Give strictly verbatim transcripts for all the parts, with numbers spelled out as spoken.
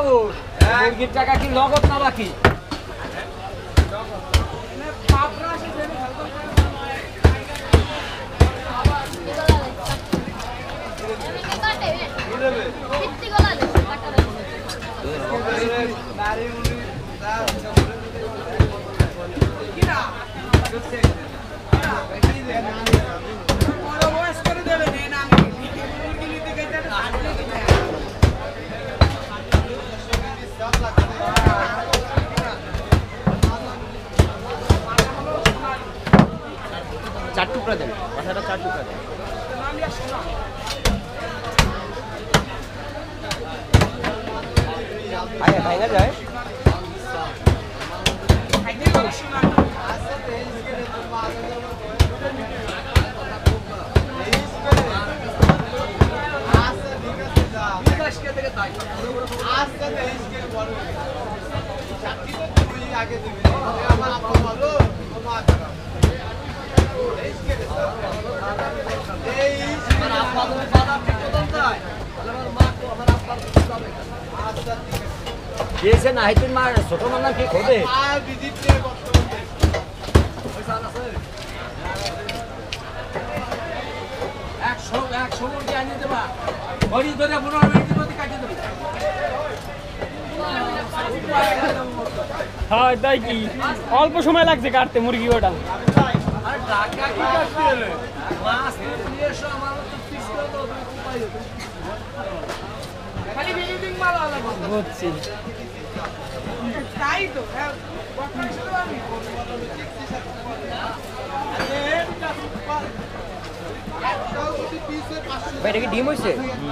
বাবু মুরগির টাকা কি নগদ না বাকি? চার টুকরা দেন, মাথাটা চার টুকরা দেন। আয় ভাঙা যায়। দিয়েছে না হাইতুন মা ছোট মানা কি খোদে একশো একশো মুরগি আনিয়ে দেবা বড়ি ধরে পনেরো মিনিটের মধ্যে কাটিয়ে দেবে। হ্যাঁ তাই কি অল্প সময় লাগছে কাটতে মুরগি ওটা। আরে টাকা কি কাটতে হলে মাছ নিয়ে এসো আমার তো পিস করে দাও উপায় খালি ভিডিওটিং মাল আলাদা বুঝছি। তাই তো হ্যাঁ ভাই এটা কি ডিম হয়েছে?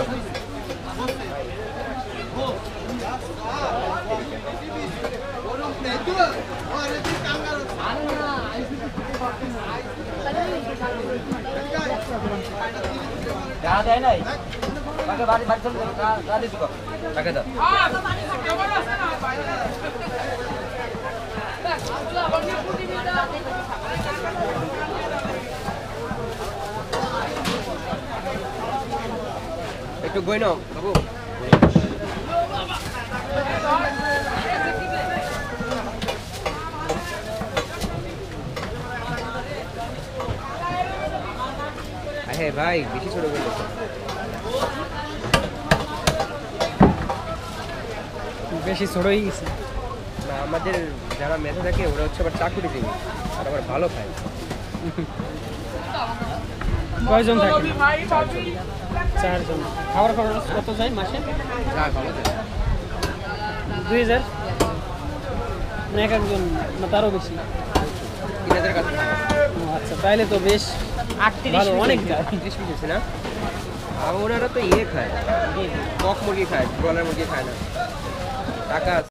দেয় নাই বাড়ি বাড়ি চলে গাড়ি ঢুকো টাকা দাও। একটু গই নাও বাবু। হ্যাঁ ভাই বেশি ছোট করে বেশি ছোট হয়ে গেছে না, আমাদের যারা মেধা থাকে ওরা হচ্ছে আবার চাকুরি দিবে আর আবার ভালো খায়। কয়জন থাকে? চারজন। খাবার খরচ কত যায় মাসে? হ্যাঁ ভালো থাকে। দুই হাজার মানে এক একজন না তারও বেশি? তিন হাজার কাছে থাকে। আচ্ছা তাইলে তো বেশ আটত্রিশ অনেক আটত্রিশ পিস আছে না। আর ওনারা তো ইয়ে খায় কক মুরগি খায়, ব্রয়লার মুরগি খায় না। টাকা